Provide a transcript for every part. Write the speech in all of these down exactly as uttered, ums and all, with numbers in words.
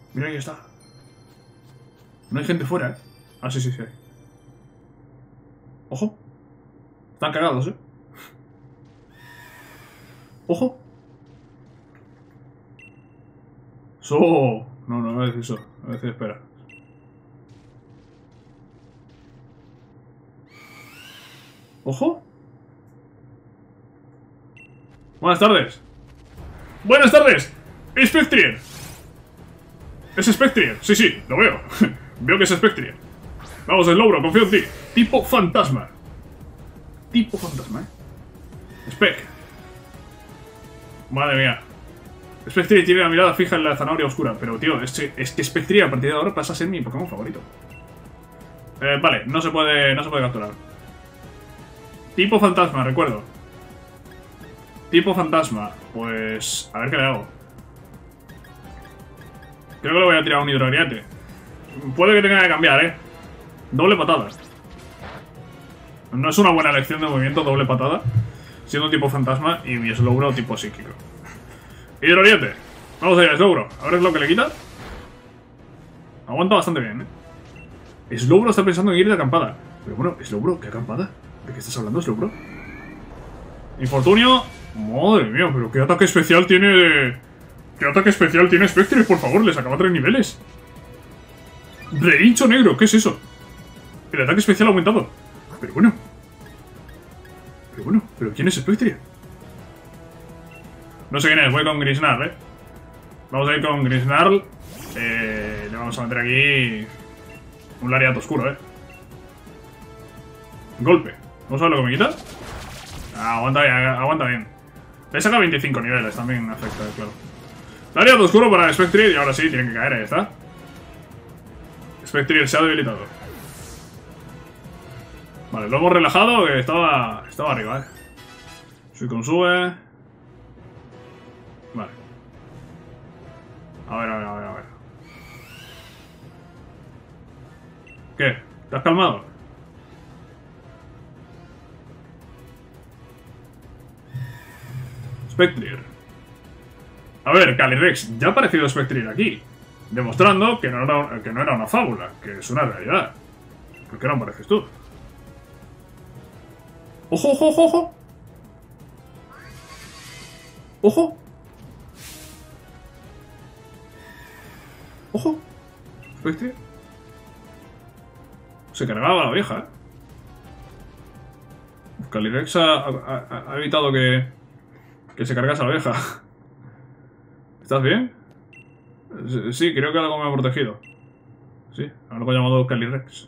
Mira, ahí está. No hay gente fuera, ¿eh? Ah, sí, sí, sí. Ojo. Están cagados, ¿eh? Ojo. So. No, no, no es eso. A veces espera. Ojo. Buenas tardes. Buenas tardes. Spectrier. Es Spectrier. Sí, sí, lo veo. Veo que es Spectrier. Vamos, el logro, confío en ti. Tipo fantasma. Tipo fantasma, eh. Spec. Madre mía. Spectrier tiene la mirada fija en la zanahoria oscura. Pero, tío, es que, es que Spectrier a partir de ahora pasa a ser mi Pokémon favorito. Eh, vale, no se puede, no se puede capturar. Tipo fantasma, recuerdo. Tipo fantasma. Pues... a ver qué le hago. Creo que le voy a tirar un hidroariete. Puede que tenga que cambiar, ¿eh? Doble patada. No es una buena elección de movimiento, doble patada. Siendo tipo fantasma y mi Slowbro tipo psíquico. Hidroariete. Vamos allá, Slowbro. A ver lo que le quita. Aguanta bastante bien, ¿eh? Slowbro está pensando en ir de acampada. Pero bueno, Slowbro, ¿qué acampada? ¿De qué estás hablando, Slowbro? Infortunio. Madre mía, pero qué ataque especial tiene... ¿Qué ataque especial tiene Spectre? Por favor, les acaba tres niveles. Rehincho negro, ¿qué es eso? El ataque especial ha aumentado. Pero bueno. Pero bueno, ¿pero quién es Spectre? No sé quién es, voy con Grisnarl, ¿eh? Vamos a ir con Grisnarl. Eh, le vamos a meter aquí... un lariato oscuro, ¿eh? Golpe. ¿Vamos a ver lo que me quita? Ah, aguanta bien, aguanta bien. Le saca veinticinco niveles, también afecta, claro. Lariato oscuro para Spectrier y ahora sí, tienen que caer, ahí está. Spectrier se ha debilitado. Vale, lo hemos relajado, que estaba, estaba arriba, eh. Suicune sube. Vale. A ver, a ver, a ver, a ver. ¿Qué? ¿Te has calmado? Spectrier. A ver, Calyrex, ya ha aparecido Spectrier aquí, demostrando que no, era, que no era una fábula, que es una realidad. ¿Por qué no apareces tú? ¡Ojo, ojo, ojo, ojo! ¡Ojo! ¡Ojo! Spectrier. Se cargaba la vieja, ¿eh? Calyrex ha, ha, ha evitado que, que se cargase a la vieja. ¿Estás bien? Sí, creo que algo me ha protegido. Sí, algo llamado Calyrex.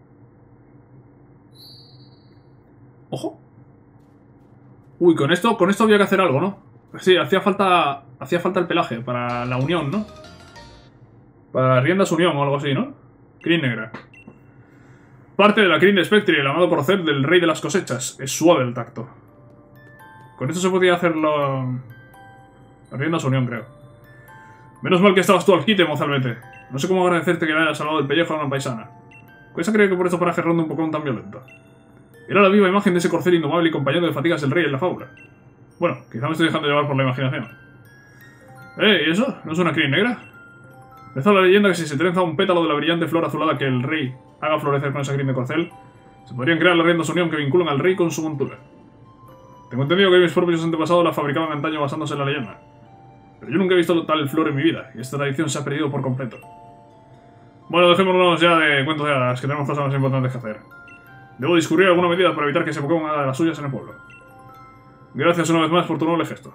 ¡Ojo! Uy, con esto, con esto había que hacer algo, ¿no? Sí, hacía falta, hacía falta el pelaje para la unión, ¿no? Para riendas unión o algo así, ¿no? Crin negra. Parte de la crin de Spectre, el amado corcel del rey de las cosechas. Es suave el tacto. Con esto se podía hacerlo... la riendas unión, creo. Menos mal que estabas tú al quite, mozalbete. No sé cómo agradecerte que me hayas salvado del pellejo a una paisana. ¿Cuesta creer que por estos parajes ronda un Pokémon tan violento? Era la viva imagen de ese corcel indomable y compañero de fatigas del rey en la fábula. Bueno, quizá me estoy dejando llevar por la imaginación. ¿Eh? ¿Y eso? ¿No es una crin negra? Reza la leyenda que si se trenza un pétalo de la brillante flor azulada que el rey haga florecer con esa crin de corcel, se podrían crear las riendas unión que vinculan al rey con su montura. Tengo entendido que mis propios antepasados la fabricaban antaño basándose en la leyenda. Pero yo nunca he visto tal flor en mi vida, y esta tradición se ha perdido por completo. Bueno, dejémonos ya de cuentos de hadas, que tenemos cosas más importantes que hacer. Debo discurrir alguna medida para evitar que ese Pokémon haga las suyas en el pueblo. Gracias una vez más por tu noble gesto.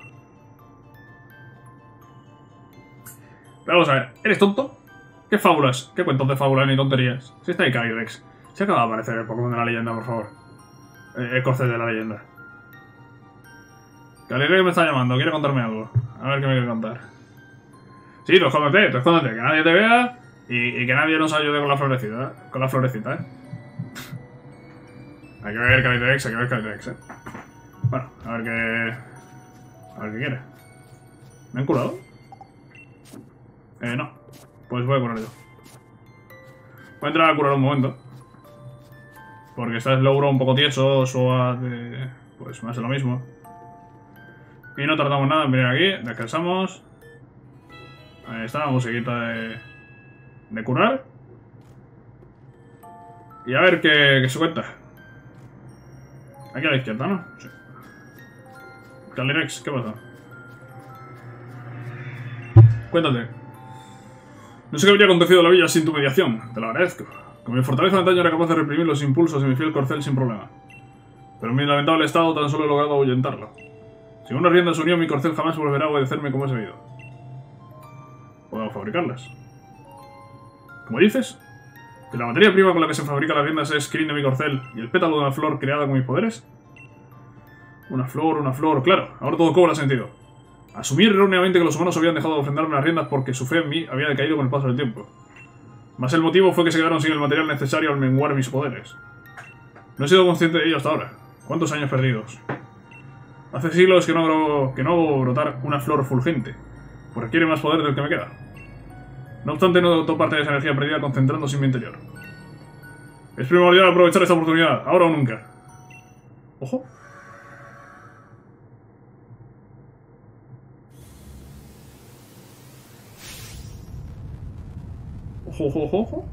Pero vamos a ver, ¿eres tonto? ¿Qué fábulas? ¿Qué cuentos de fábulas ni tonterías? Si está ahí Calyrex. Se acaba de aparecer el Pokémon de la leyenda, por favor. Eh, el corcel de la leyenda. Calyrex me está llamando, quiere contarme algo. A ver qué me quiere contar. Sí, tú escóndete, tú escóndete, que nadie te vea y, y que nadie nos ayude con la florecita, con la florecita, ¿eh? Hay que ver Calyrex, hay que ver Calyrex, ¿eh? Bueno, a ver qué... a ver qué quiere. ¿Me han curado? Eh, no. Pues voy a curar yo. Voy a entrar a curar un momento. Porque está Slowbro un poco tieso, suave... pues me hace lo mismo. Y no tardamos nada en venir aquí, descansamos. Ahí está la musiquita de, De curar. Y a ver qué, qué se cuenta. Aquí a la izquierda, ¿no? Sí. Calirex, ¿qué pasa? Cuéntate. No sé qué habría acontecido en la villa sin tu mediación. Te lo agradezco. Con mi fortaleza de antaño era capaz de reprimir los impulsos de mi fiel corcel sin problema. Pero en mi lamentable estado tan solo he logrado ahuyentarlo. Si una rienda se unió, mi corcel jamás volverá a obedecerme como es debido. Podemos fabricarlas. ¿Cómo dices? ¿Que la materia prima con la que se fabrican las riendas es crin de mi corcel y el pétalo de una flor creada con mis poderes? Una flor, una flor, claro, ahora todo cobra sentido. Asumí erróneamente que los humanos habían dejado de ofrendarme las riendas porque su fe en mí había decaído con el paso del tiempo. Mas el motivo fue que se quedaron sin el material necesario al menguar mis poderes. No he sido consciente de ello hasta ahora. ¿Cuántos años perdidos? Hace siglos que no hago, que no hago brotar una flor fulgente, pues requiere más poder del que me queda. No obstante, no doto parte de esa energía perdida concentrándose en mi interior. Es primordial aprovechar esta oportunidad, ahora o nunca. ¡Ojo! ¡Ojo, ojo, ojo, ojo!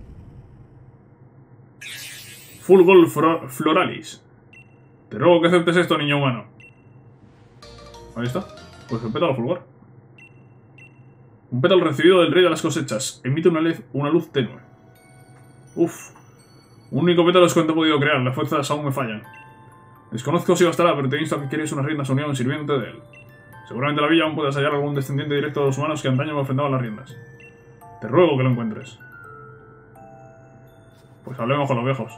Fulgor Floralis. Te ruego que aceptes esto, niño humano. Ahí está. Pues el pétalo fulgor. Un pétalo recibido del rey de las cosechas. Emite una, una luz tenue. Uf. Un único pétalo es cuanto he podido crear. Las fuerzas aún me fallan. Desconozco si bastará, pero te insto a que quieres unas riendas unión sirviéndote de él. Seguramente en la villa aún puedes hallar algún descendiente directo de los humanos que antaño me ofrendaban las riendas. Te ruego que lo encuentres. Pues hablemos con los viejos.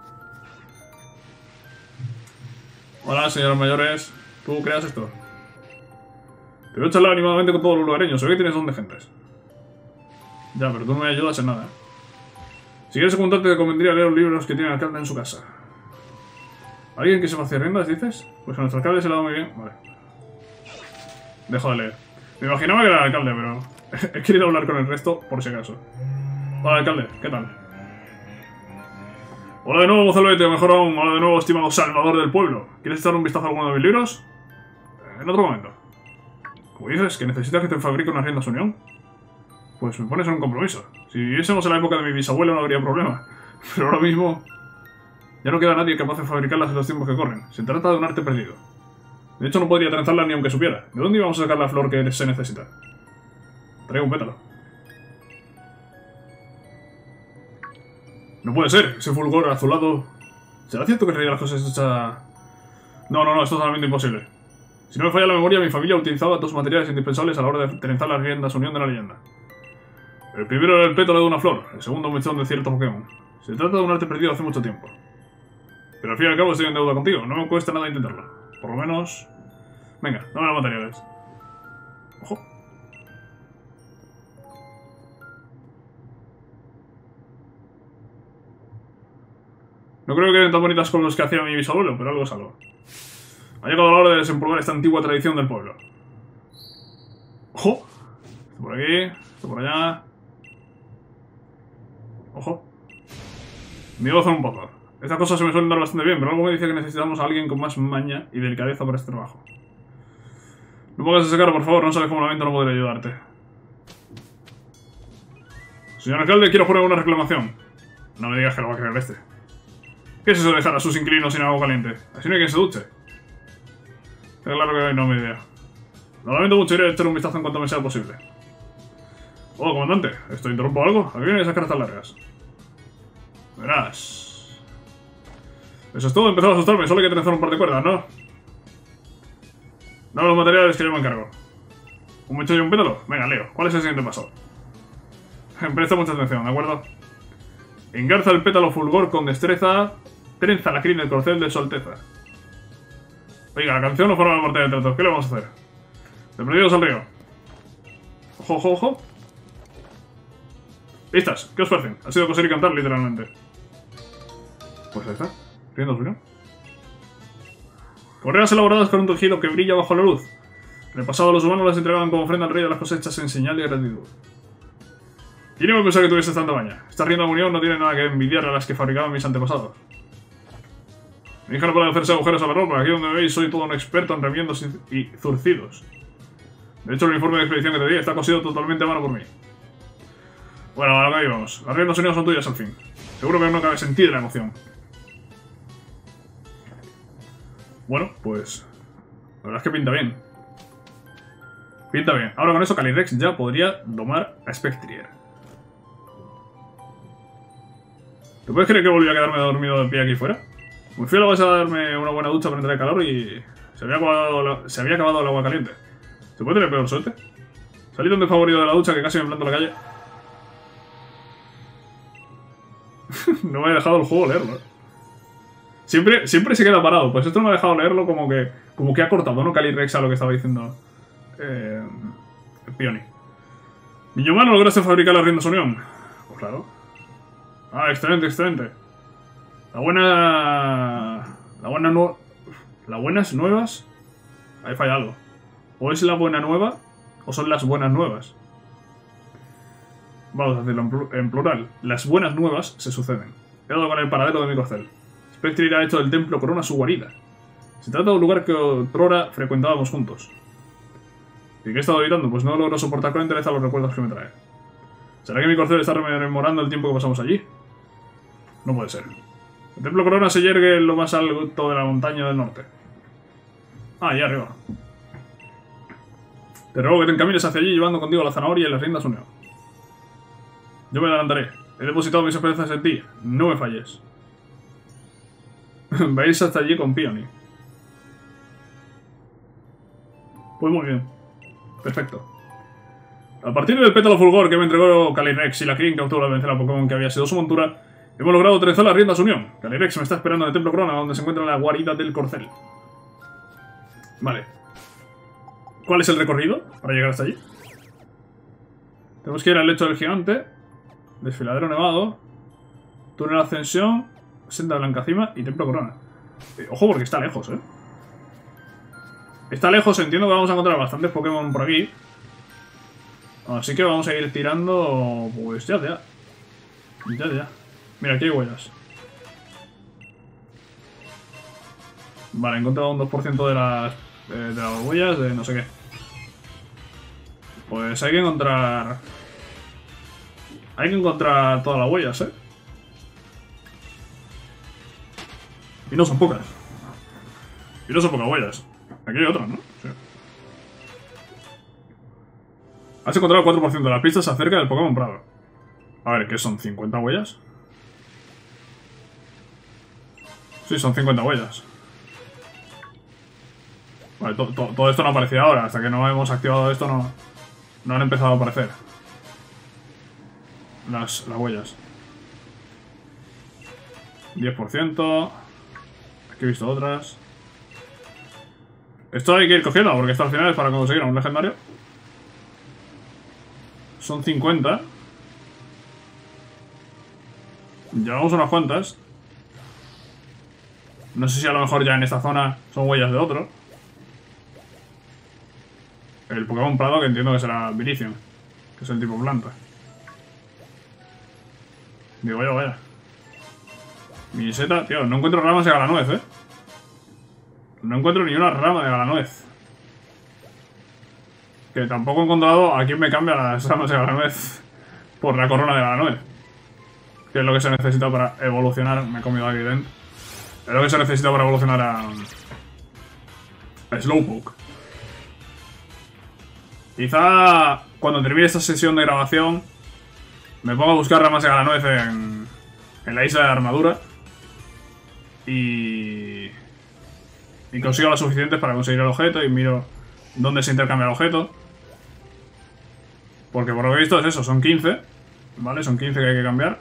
Hola, señores mayores. ¿Tú creas esto? Te voy a charlar animadamente con todos los lugareños. Se ve que tienes don de gentes. Ya, pero tú no me ayudas en nada. Si quieres ocultarte, te convendría leer los libros que tiene el alcalde en su casa. ¿Alguien que sepa hacer riendas, dices? Pues a nuestro alcalde se le ha dado muy bien. Vale. Dejo de leer. Me imaginaba que era el alcalde, pero he querido hablar con el resto por si acaso. Hola, alcalde. ¿Qué tal? Hola de nuevo, mozalbete, o mejor aún, hola de nuevo, estimado salvador del pueblo. ¿Quieres echar un vistazo a alguno de mis libros? En otro momento. ¿Cómo dices? ¿Que necesitas que te fabrique unas riendas unión? Pues me pones en un compromiso. Si viviésemos en la época de mi bisabuelo no habría problema. Pero ahora mismo ya no queda nadie capaz de fabricarlas en los tiempos que corren. Se trata de un arte perdido. De hecho no podría trenzarla ni aunque supiera. ¿De dónde íbamos a sacar la flor que se necesita? Traigo un pétalo. No puede ser, ese fulgor azulado. ¿Será cierto que el rey de las cosas está...? No, no, no, es totalmente imposible. Si no me falla la memoria, mi familia utilizaba dos materiales indispensables a la hora de trenzar las riendas unión de la leyenda. El primero era el pétalo de una flor, el segundo un mechón de cierto Pokémon. Se trata de un arte perdido hace mucho tiempo. Pero al fin y al cabo estoy en deuda contigo, no me cuesta nada intentarlo. Por lo menos... Venga, dame los materiales. Ojo. No creo que queden tan bonitas como los que hacía mi bisabuelo, pero algo es algo. Ha llegado la hora de desempolvar esta antigua tradición del pueblo. ¡Ojo! Esto por aquí, esto por allá. ¡Ojo! Me iba a hacer un poco. Estas cosas se me suelen dar bastante bien, pero algo me dice que necesitamos a alguien con más maña y delicadeza para este trabajo. No pongas esa cara, por favor, no sabes cómo lamento no poder ayudarte. Señor alcalde, quiero poner una reclamación. No me digas que lo va a creer este. ¿Qué es eso de dejar a sus inquilinos sin agua caliente? Así no hay quien se duche. Está claro que hoy no me idea. Lo lamento mucho, iré a echar un vistazo en cuanto me sea posible. Hola, comandante. ¿Esto interrumpo algo? ¿A qué vienen esas caras tan largas? Verás. Eso es todo, empezaba a asustarme. Solo hay que trenzar un par de cuerdas, ¿no? Dame los materiales que yo me encargo. ¿Un mechón y un pétalo? Venga, Leo. ¿Cuál es el siguiente paso? Presta mucha atención, ¿de acuerdo? Engarza el pétalo fulgor con destreza. Trenza la crin del corcel de su alteza. Oiga, la canción no forma parte del trato. ¿Qué le vamos a hacer? De perdidos al río. Ojo, ojo, ojo. Listas, ¿qué os parecen? Ha sido coser y cantar, literalmente. Pues ahí está. Riendo suyo. Correas elaboradas con un tejido que brilla bajo la luz. En el pasado los humanos las entregaban como ofrenda al rey de las cosechas en señal de gratitud. ¿Quién iba a pensar que tuviese tanta maña? Esta rienda de unión no tiene nada que envidiar a las que fabricaban mis antepasados. Mi hija no puede hacerse agujeros a la ropa. Aquí donde me veis soy todo un experto en remiendos y zurcidos. De hecho, el uniforme de expedición que te di está cosido totalmente a mano por mí. Bueno, a lo que íbamos. Las riendas unidas son tuyas al fin. Seguro que no cabe sentir la emoción. Bueno, pues... la verdad es que pinta bien. Pinta bien. Ahora con eso Calyrex ya podría domar a Spectrier. ¿Te puedes creer que volví a quedarme dormido de pie aquí fuera? Me fui a la base a darme una buena ducha para entrar en calor y... Se había acabado, la... se había acabado el agua caliente. ¿Se puede tener peor suerte? Salí donde favorito de la ducha que casi me planto en la calle. No me ha dejado el juego leerlo. Siempre, siempre se queda parado. Pues esto no me ha dejado leerlo como que como que ha cortado, ¿no? Calyrex a lo que estaba diciendo eh, Pioni. Niño humano, ¿lograste fabricar las riendas unión? Pues claro. Ah, excelente, excelente. La buena... La buena no... Las buenas nuevas... Ahí falla algo. O es la buena nueva o son las buenas nuevas. Vamos a hacerlo en, pl en plural. Las buenas nuevas se suceden. He dado con el paradero de mi corcel. Spectrier ha hecho del templo Corona su guarida. Se trata de un lugar que otrora frecuentábamos juntos. ¿Y qué he estado evitando? Pues no logro soportar con entereza los recuerdos que me trae. ¿Será que mi corcel está rememorando el tiempo que pasamos allí? No puede ser. El templo Corona se yergue en lo más alto de la montaña del norte. Ah, allá arriba. Te ruego que te encamines hacia allí llevando contigo la zanahoria y las riendas unión. Yo me adelantaré. He depositado mis esperanzas en ti. No me falles. Vais hasta allí con Pioni. Pues muy bien. Perfecto. A partir del pétalo fulgor que me entregó Calyrex y la crin que obtuvo la vencer al Pokémon que había sido su montura, hemos logrado trenzar las riendas unión. Calyrex me está esperando en el templo Corona, donde se encuentra la guarida del corcel. Vale. ¿Cuál es el recorrido para llegar hasta allí? Tenemos que ir al lecho del gigante, desfiladero nevado, túnel ascensión, senda blanca cima y templo Corona. Eh, ojo porque está lejos, eh. Está lejos, entiendo que vamos a encontrar bastantes Pokémon por aquí. Así que vamos a ir tirando... Pues ya, ya. Ya, ya. Mira, aquí hay huellas. Vale, he encontrado un dos por ciento de las, eh, de las huellas de no sé qué. Pues hay que encontrar... Hay que encontrar todas las huellas, ¿eh? Y no son pocas. Y no son pocas huellas. Aquí hay otras, ¿no? Sí. Has encontrado el cuatro por ciento de las pistas acerca del Pokémon Prado. A ver, ¿qué son? ¿cincuenta huellas? Sí, son cincuenta huellas. Vale, to to todo esto no aparecía ahora. Hasta que no hemos activado esto no, no han empezado a aparecer las, las huellas. diez por ciento. Aquí he visto otras. Esto hay que ir cogiendo porque esto al final es para conseguir un legendario. Son cincuenta. Llevamos unas cuantas. No sé si a lo mejor ya en esta zona son huellas de otro. El Pokémon Prado, que entiendo que será Virizion, que es el tipo planta. Digo yo, vaya. Miniseta, tío, no encuentro ramas de Galanuez, eh. No encuentro ni una rama de Galanuez. Que tampoco he encontrado a quién me cambia las ramas de Galanuez por la corona de Galanuez. Que es lo que se necesita para evolucionar. Me he comido a Evident. Es lo que se necesita para evolucionar a... a Slowpoke. Quizá cuando termine esta sesión de grabación me pongo a buscar ramas de Galanuez en, en la isla de armadura. Y... Y consigo las suficientes para conseguir el objeto y miro dónde se intercambia el objeto. Porque por lo que he visto es eso, son quince. ¿Vale? Son quince que hay que cambiar.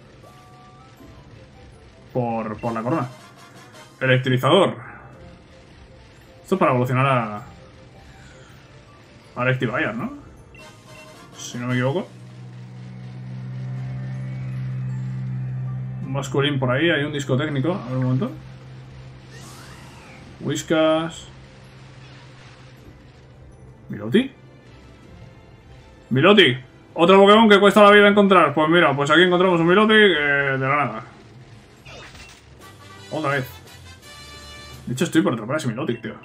Por, por la corona. Electrizador. Esto es para evolucionar a... a Electivire, ¿no? Si no me equivoco. Un masculín por ahí, hay un disco técnico. A ver un momento. Whiskas. Miloti. Miloti. Otro Pokémon que cuesta la vida encontrar. Pues mira, pues aquí encontramos un Miloti que de la nada. Otra vez. De hecho estoy por atrapar a ese Milotic, tío.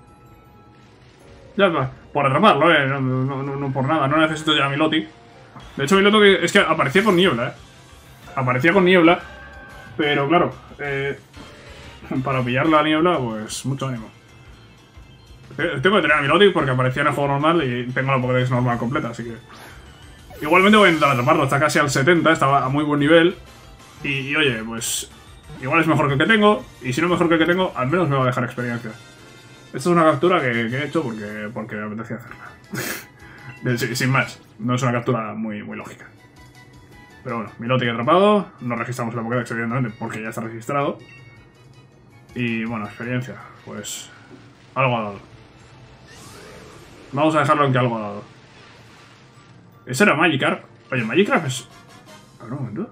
Ya, por atraparlo, eh. No, no, no, no por nada. No necesito ya a Milotic. De hecho, Miloto que es que aparecía con niebla, ¿eh? Aparecía con niebla. Pero claro, eh, para pillar la niebla, pues mucho ánimo. Tengo que tener a Milotic porque aparecía en el juego normal y tengo la Pokédex normal completa, así que... Igualmente voy a intentar atraparlo, está casi al setenta, estaba a muy buen nivel. Y, y oye, pues... Igual es mejor que el que tengo, y si no es mejor que el que tengo, al menos me va a dejar experiencia. Esta es una captura que, que he hecho porque, porque me apetecía hacerla. sin, sin más, no es una captura muy, muy lógica. Pero bueno, Milotic atrapado, no registramos la Pokédex evidentemente porque ya está registrado. Y bueno, experiencia, pues... Algo ha dado. Vamos a dejarlo en que algo ha dado. Ese era Magikarp. Oye, Magikarp es... A ver, un momento.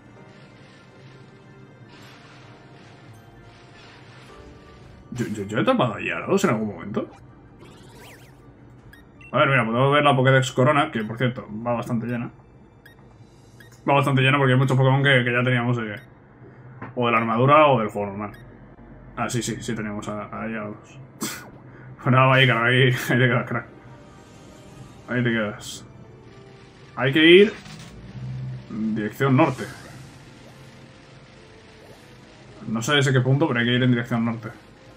Yo, yo, yo he tapado a Gyarados en algún momento. A ver, mira, podemos ver la Pokédex Corona, que por cierto, va bastante llena. Va bastante llena porque hay muchos Pokémon que, que ya teníamos de... O de la armadura o del juego normal. Ah, sí, sí, sí teníamos a, a Gyarados. Pues nada, Magikarp, ahí, ahí te quedas, crack. Ahí te quedas. Hay que ir en dirección norte. No sé desde qué punto, pero hay que ir en dirección norte.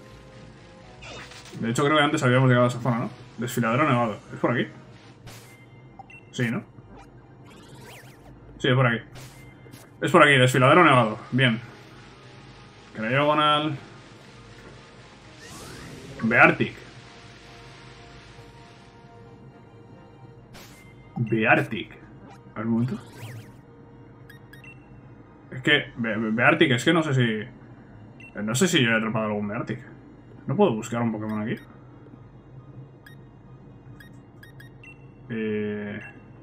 De hecho, creo que antes habíamos llegado a esa zona, ¿no? Desfiladero nevado. ¿Es por aquí? Sí, ¿no? Sí, es por aquí. Es por aquí, desfiladero nevado. Bien. Cryogonal. Beartic. Beartic. A ver un momento. Es que... Be Be Beartic, es que no sé si... No sé si yo he atrapado algún Beartic. ¿No puedo buscar un Pokémon aquí? Eh...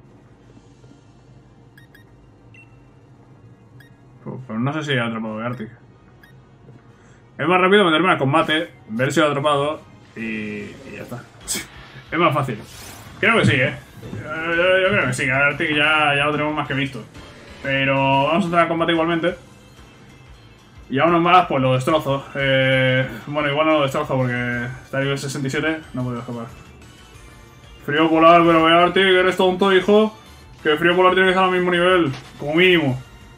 Pero no sé si he atrapado Beartic. Es más rápido meterme al combate, ver si lo he atrapado y, y ya está. Es más fácil. Creo que sí, ¿eh? Yo, yo, yo creo que sí, Beartic ya, ya lo tenemos más que visto. Pero vamos a entrar al combate igualmente. Y a uno más, pues lo destrozo. Eh, bueno, igual no lo destrozo porque está a nivel sesenta y siete, no he podido escapar. Frío polar, pero Beartic, eres tonto, hijo. Que frío polar tiene que estar al mismo nivel, como mínimo.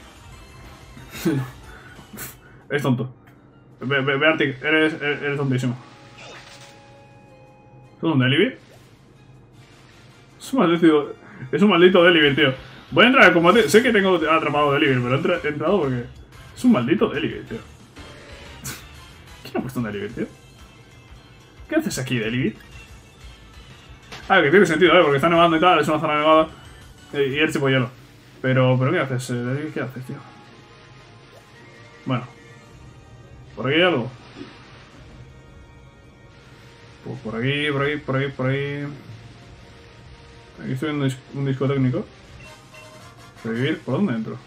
Es tonto. Be Be Beartic, eres, eres, eres tontísimo. ¿Es un Delibird? Es un maldito, es un maldito Delibird, tío. Voy a entrar al combate. Sé que tengo atrapado Delibird, pero he, entra, he entrado porque... Es un maldito Delibird, tío. ¿Quién ha puesto un Delibird, tío? ¿Qué haces aquí, Delibird? Ah, que tiene sentido, ¿eh? Porque está nevando y tal, es una zona nevada. Y el tipo hielo. Pero, pero ¿qué haces, Delibird? ¿Qué haces, tío? Bueno. ¿Por aquí hay algo? Pues por aquí, por aquí, por aquí, por ahí... Aquí estoy viendo un, dis un disco técnico. Revivir, ¿por dónde entro?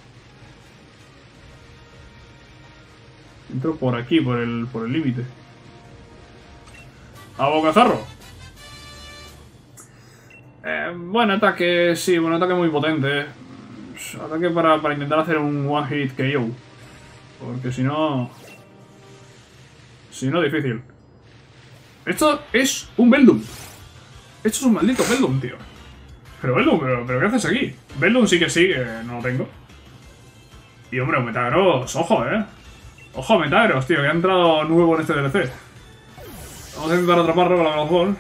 Entro por aquí, por el por el límite. ¡A bocazarro! Eh, buen ataque, sí, buen ataque muy potente. Ataque para, para intentar hacer un one hit K O. Porque si no... Si no, difícil. Esto es un Beldum. Esto es un maldito Beldum, tío. Pero Beldum, pero, pero ¿qué haces aquí? Beldum sí que sí, que no lo tengo. Y hombre, Metagross, ojo, eh. Ojo a Metagross, tío, que ha entrado nuevo en este D L C. Vamos a intentar atraparlo con la Ground Ball.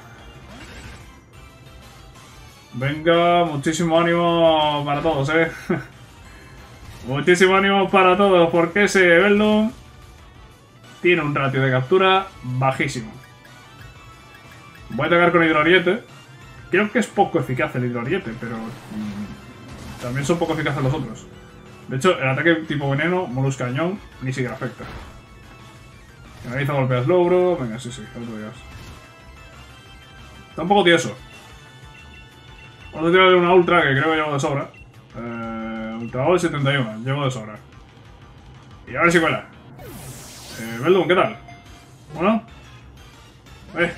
Venga, muchísimo ánimo para todos, eh. Muchísimo ánimo para todos, porque ese Beldum tiene un ratio de captura bajísimo. Voy a atacar con Hidroariete. Creo que es poco eficaz el Hidroariete, pero mmm, también son poco eficaces los otros. De hecho, el ataque tipo veneno, Moluscañón, ni siquiera afecta. Analiza golpeas logro. Venga, sí, sí, que lo digas. Está un poco tieso. Vamos a tirarle una ultra que creo que llevo de sobra. Eh, ultra Ball setenta y uno, llevo de sobra. Y a ver si cuela. Eh, Beldum, ¿qué tal? ¿Bueno? Eh.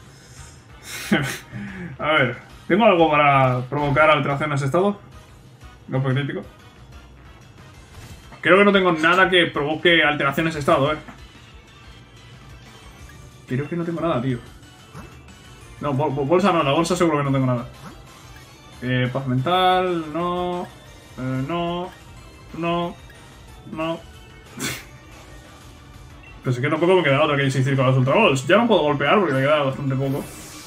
A ver, ¿tengo algo para provocar alteraciones de estado? Golpe crítico. Creo que no tengo nada que provoque alteraciones de estado, eh. Creo que no tengo nada, tío. No, bol bolsa no, la bolsa seguro que no tengo nada. Eh, paz mental, no. Eh, no. No. No. Pero es que tampoco me queda otra que insistir con los Ultra Balls. Ya no puedo golpear porque me queda bastante poco.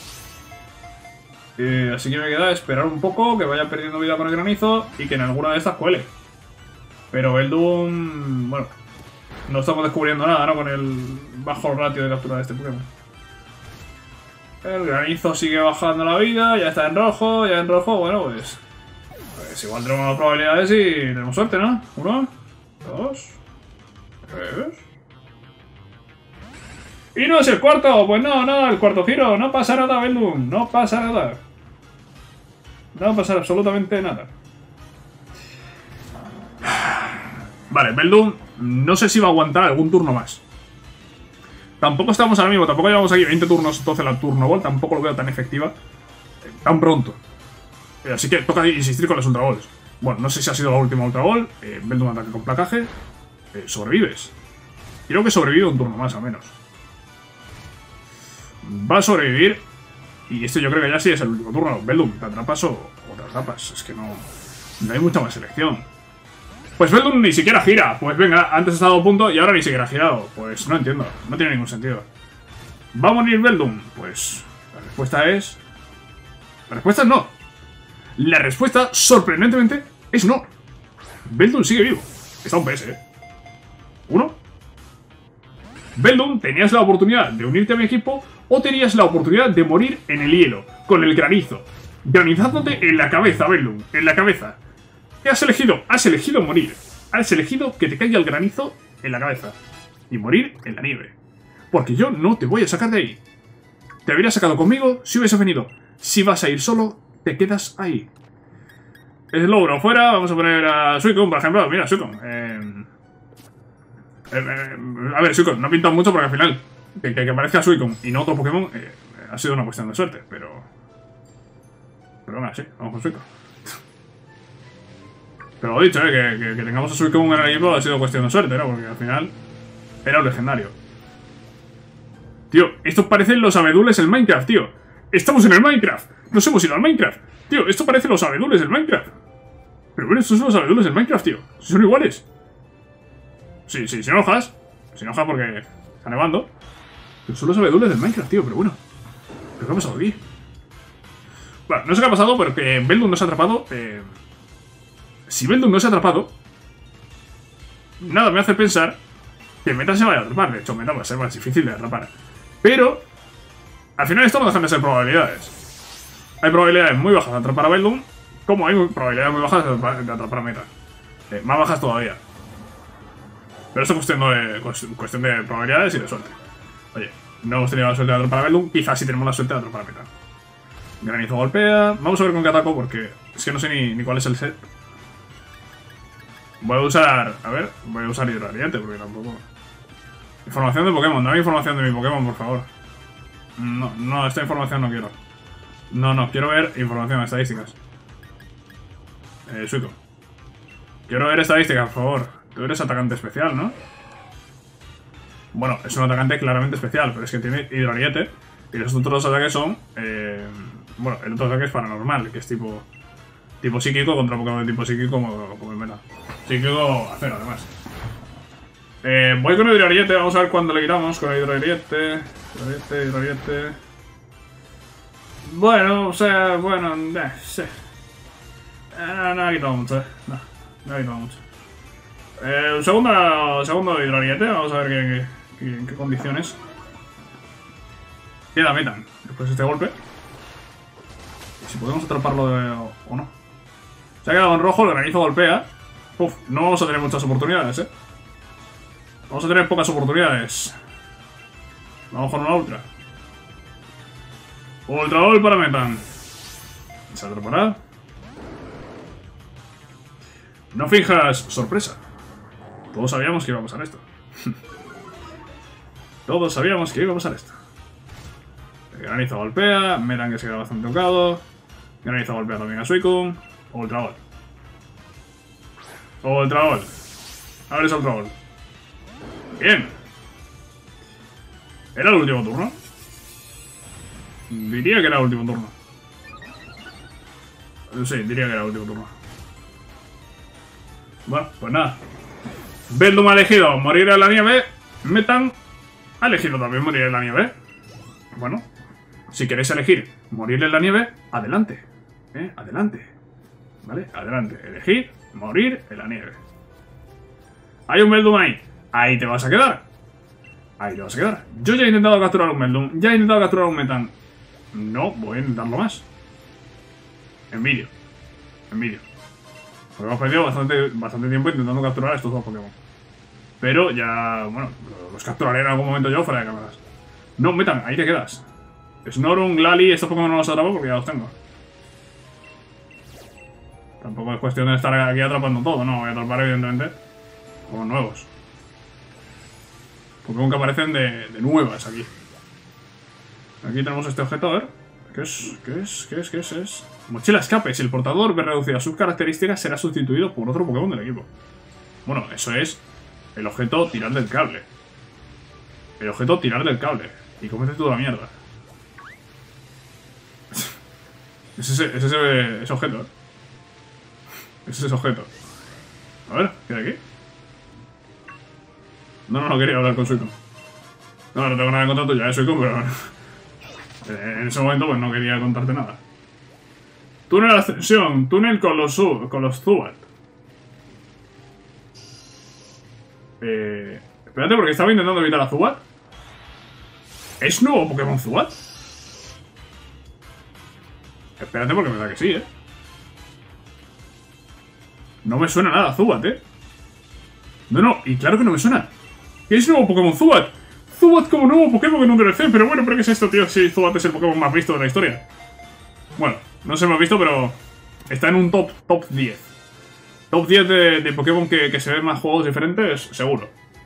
Eh, así que me queda esperar un poco, que vaya perdiendo vida con el granizo y que en alguna de estas cuele. Pero el Doom... Bueno, no estamos descubriendo nada, ¿no? Con el bajo ratio de captura de este Pokémon. El granizo sigue bajando la vida, ya está en rojo, ya en rojo, bueno, pues... Pues igual tenemos las probabilidades y tenemos suerte, ¿no? Uno, dos, tres... ¡Y no es el cuarto! Pues no, no, el cuarto giro, no pasa nada, Beldum, no pasa nada. No va a pasar absolutamente nada. Vale, Beldum no sé si va a aguantar algún turno más. Tampoco estamos ahora mismo, tampoco llevamos aquí veinte turnos, entonces la turno ball tampoco lo veo tan efectiva eh, tan pronto. Eh, así que toca insistir con los Ultra Balls. Bueno, no sé si ha sido la última Ultra Ball. Eh, Beldum ataque con placaje. Eh, sobrevives. Creo que sobrevive un turno más, al menos. Va a sobrevivir. Y esto yo creo que ya sí es el último turno. Beldum, ¿te atrapas o, o te atrapas? Es que no, no hay mucha más selección. Pues Beldum ni siquiera gira. Pues venga, antes ha estado a punto y ahora ni siquiera ha girado. Pues no entiendo, no tiene ningún sentido. ¿Va a morir Beldum? Pues la respuesta es... La respuesta es no. La respuesta, sorprendentemente, es no. Beldum sigue vivo. Está un P S, ¿eh? ¿Uno? Beldum, tenías la oportunidad de unirte a mi equipo o tenías la oportunidad de morir en el hielo, con el granizo. Granizándote en la cabeza, Beldum, en la cabeza. ¿Qué has elegido? Has elegido morir. Has elegido que te caiga el granizo en la cabeza. Y morir en la nieve. Porque yo no te voy a sacar de ahí. Te habría sacado conmigo si hubiese venido. Si vas a ir solo, te quedas ahí. Es logro fuera. Vamos a poner a Suicune, por ejemplo. Mira, Suicune. Eh... Eh, eh, a ver, Suicune, no ha pintado mucho porque al final que, que, que parezca Suicune y no otro Pokémon eh, ha sido una cuestión de suerte, pero... Pero bueno, sí, vamos con Suicune. Pero lo dicho, eh, que, que, que tengamos a Suicune en el equipo ha sido cuestión de suerte, ¿no? Porque al final era un legendario. Tío, estos parecen los abedules en Minecraft, tío. Estamos en el Minecraft. Nos hemos ido al Minecraft. Tío, esto parece los abedules del Minecraft. Pero bueno, estos son los abedules del Minecraft, tío. Son iguales. Sí, sí, se enojas. Se enoja porque está nevando. Pero son los abedules del Minecraft, tío, pero bueno. ¿Pero qué ha pasado aquí? Bueno, no sé qué ha pasado, pero que Beldum no se ha atrapado. Eh... Si Beldum no se ha atrapado, nada me hace pensar que Meta se vaya a atrapar. De hecho, Meta va a ser más difícil de atrapar. Pero, al final esto no dejan de ser probabilidades. Hay probabilidades muy bajas de atrapar a Beldum, como hay probabilidades muy bajas de atrapar, de atrapar a Meta. Eh, más bajas todavía. Pero esto es cuestión de, cuestión de probabilidades y de suerte. Oye, no hemos tenido la suerte de atrapar a Beldum, quizás sí tenemos la suerte de atrapar a Meta. Granizo golpea. Vamos a ver con qué ataco porque es que no sé ni, ni cuál es el set. Voy a usar... A ver, voy a usar Hidroariete porque tampoco... Información de Pokémon, dame información de mi Pokémon, por favor. No, no, esta información no quiero. No, no, quiero ver información, estadísticas. Eh, Suicune. Quiero ver estadísticas, por favor. Tú eres atacante especial, ¿no? Bueno, es un atacante claramente especial, pero es que tiene Hidroariete. Y los otros ataques son... Eh, bueno, el otro ataque es paranormal, que es tipo... Tipo psíquico contra Pokémon de tipo psíquico como, como el Meta. Psíquico a cero, además. Eh, voy con Hidroariete, vamos a ver cuándo le quitamos con Hidroariete. Hidroariete, Hidroariete. Bueno, o sea, bueno, eh, sí. Eh, no, no ha quitado mucho, eh. No, no ha quitado mucho. Eh, un segundo, segundo Hidroariete, vamos a ver qué, qué, qué, en qué condiciones. Queda Metan, después de este golpe. Y si podemos atraparlo de, o, o no. Se ha quedado en rojo, el granizo golpea. Uf, no vamos a tener muchas oportunidades, eh. Vamos a tener pocas oportunidades. Vamos con una ultra. Ultra Ball para Metan. ¿Se atrapará? No finjas sorpresa. Todos sabíamos que iba a pasar esto. Todos sabíamos que iba a pasar esto. El granizo golpea. Metan que se queda bastante tocado. Granizo golpea también a Suicune. Ultra Ball. Ultra Ball. A ver ese Ultra Ball. Bien. ¿Era el último turno? Diría que era el último turno. Sí, diría que era el último turno. Bueno, pues nada. Beldum ha elegido morir en la nieve. Metan ha elegido también morir en la nieve. Bueno, si queréis elegir morir en la nieve, adelante. ¿Eh? Adelante. ¿Vale? Adelante. Elegir morir en la nieve. Hay un Beldum ahí. Ahí te vas a quedar. Ahí te vas a quedar. Yo ya he intentado capturar un Beldum. Ya he intentado capturar un Metan. No, voy a intentarlo más. En vídeo. En vídeo. Porque hemos perdido bastante, bastante tiempo intentando capturar a estos dos Pokémon. Pero ya, bueno, los capturaré en algún momento yo fuera de cámaras. No, Metan, ahí te quedas. Snorunt, Glalie, estos Pokémon no los atrapo porque ya los tengo. Tampoco es cuestión de estar aquí atrapando todo, no. Voy a atrapar, evidentemente, Pokémon nuevos. Pokémon que aparecen de, de nuevas aquí. Aquí tenemos este objeto, a ver. ¿Qué es? ¿Qué es? ¿Qué es? ¿Qué es? ¿Es? Mochila escape. Si el portador ve reducida sus características, será sustituido por otro Pokémon del equipo. Bueno, eso es el objeto tirar del cable. El objeto tirar del cable. Y cómete toda la mierda. Es ese, es ese, ese objeto, ¿eh? Es ese objeto. A ver, ¿qué hay aquí? No, no, no quería hablar con Suicune. No, no tengo nada en contra tuya, eh, Suicune, pero... En ese momento pues no quería contarte nada. Túnel de ascensión, túnel con los, con los Zubat. Eh, espérate, porque estaba intentando evitar a Zubat. ¿Es nuevo Pokémon Zubat? Espérate porque me da que sí, eh. No me suena nada Zubat, eh. No, no, y claro que no me suena. ¿Es nuevo Pokémon Zubat? Zubat como nuevo Pokémon en un D L C, pero bueno, ¿pero qué es esto, tío? Sí, Zubat es el Pokémon más visto de la historia. Bueno, no sé más visto, pero está en un top, top diez. Top diez de, de Pokémon que, que se ven más juegos diferentes, seguro.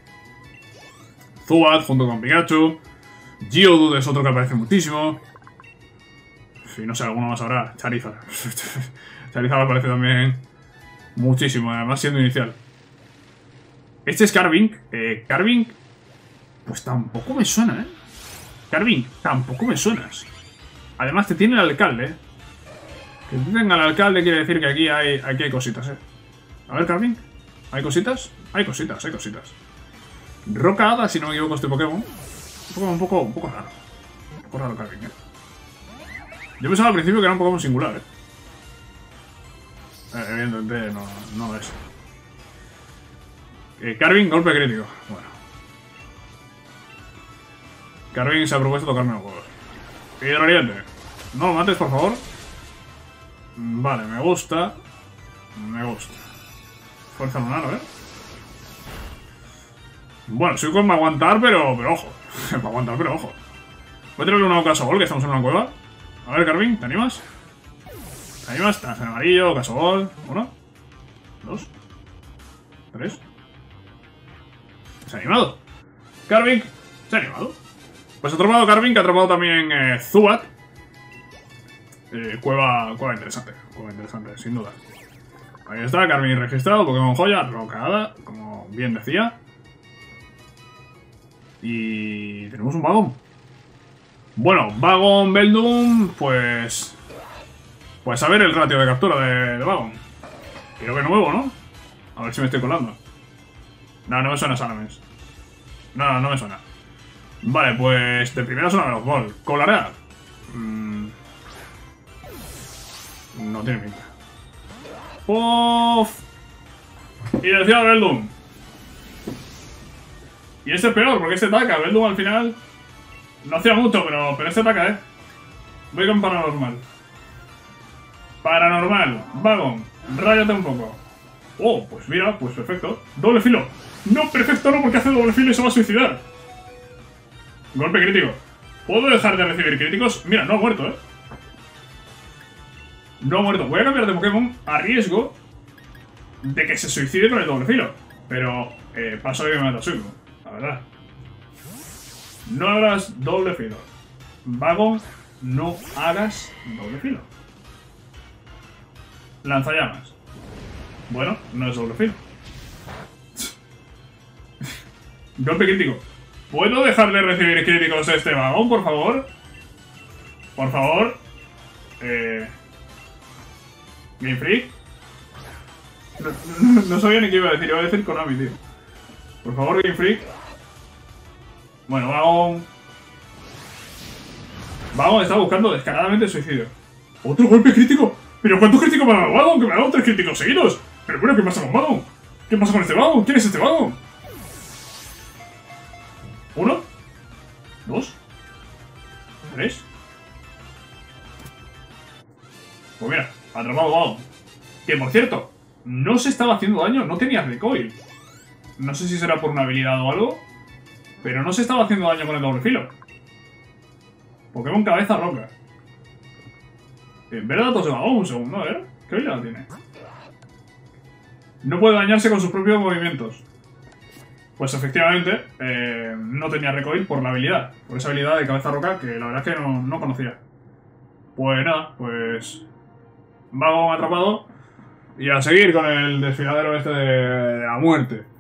Zubat junto con Pikachu. Geodude es otro que aparece muchísimo. Sí, no sé, alguno más habrá. Charizard. Charizard aparece también muchísimo, además siendo inicial. Este es Carving. Eh, Carving... Pues tampoco me suena, ¿eh? Carving, tampoco me suenas. Además te tiene el alcalde. Que te tenga el alcalde quiere decir que aquí hay, aquí hay cositas, ¿eh? A ver, Carving. ¿Hay cositas? Hay cositas, hay cositas. Roca Hada, si no me equivoco, este Pokémon. Un Pokémon un poco, un poco raro. Un poco raro Carving, ¿eh? Yo pensaba al principio que era un Pokémon singular, ¿eh? eh evidentemente no, no lo es. Eh, Carving, golpe crítico. Bueno. Carving se ha propuesto tocarme los huevos. Hidroliente. No lo mates, por favor. Vale, me gusta. Me gusta. Fuerza lunar, a ver. Bueno, Suicune va a aguantar, pero, pero ojo. Va a aguantar, pero ojo. Voy a tirarle una Casogol, que estamos en una cueva. A ver, Carving, ¿te animas? ¿Te animas? Te hacen amarillo, Casogol. Uno. Dos. Tres. ¿Se ha animado? Carving, ¿se ha animado? Pues ha atrapado Carving, que ha atrapado también eh, Zubat. Eh, cueva, cueva interesante, cueva interesante, sin duda. Ahí está, Carving registrado, Pokémon Joya, Roca Hada, como bien decía. Y tenemos un Bagon. Bueno, Bagon, Beldum, pues... Pues a ver el ratio de captura de, de Bagon. Creo que nuevo, ¿no? A ver si me estoy colando. No, no me suena Salamence. No, no, no me suena. Vale, pues de primera suena Veloz Ball. ¿Colará? Mm, no tiene pinta. ¡Puff! Y decía Beldum. Y este es peor, porque este ataca. Beldum al final no hacía mucho, pero, pero este ataca, ¿eh? Voy con paranormal. Paranormal. Bagon, ráyate un poco. Oh, pues mira, pues perfecto. Doble filo. No, perfecto no, porque hace doble filo y se va a suicidar. Golpe crítico. ¿Puedo dejar de recibir críticos? Mira, no ha muerto, ¿eh? No ha muerto. Voy a cambiar de Pokémon a riesgo de que se suicide con el doble filo. Pero eh, paso de que me mata Suicune, la verdad. No hagas doble filo. Bagon, no hagas doble filo. Lanzallamas. Bueno, no es doble filo. Golpe crítico. ¿Puedo dejar de recibir críticos a este Bagon, por favor? Por favor. Eh... Game Freak. No, no, no sabía ni qué iba a decir, iba a decir Konami, tío. Por favor, Game Freak. Bueno, Vagon. Vagon está buscando descaradamente el suicidio. ¡Otro golpe crítico! ¿Pero cuántos críticos me ha dado Vagon? ¡Que me ha dado tres críticos seguidos! Pero bueno, ¿qué pasa con Vagon? ¿Qué pasa con este Vagon? ¿Quién es este Vagon? ¿Uno? ¿Dos? ¿Tres? Pues mira, atrapado Vagon. Que por cierto, no se estaba haciendo daño, no tenía recoil. No sé si será por una habilidad o algo, pero no se estaba haciendo daño con el doble filo. Pokémon cabeza roca. Ver datos de Vagon un segundo, a ver. ¿Qué habilidad tiene? No puede dañarse con sus propios movimientos. Pues efectivamente, eh, no tenía recoil por la habilidad. Por esa habilidad de cabeza roca que la verdad es que no, no conocía. Pues nada, pues... Vagon atrapado. Y a seguir con el desfiladero este de, de la muerte.